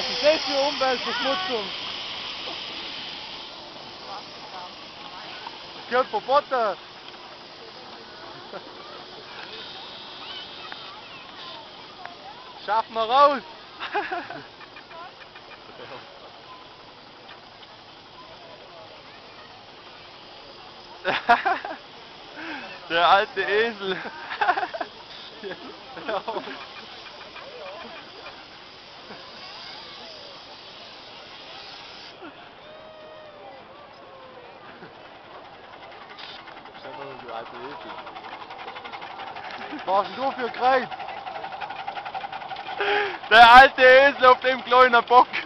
aufpassen, das ist für Umweltverschmutzung. Das gehört verboten. Schaffen wir raus. Der alte Esel. Du alte Esel. Was warst denn du für Kreuz? Der alte Esel auf dem kleinen Bock.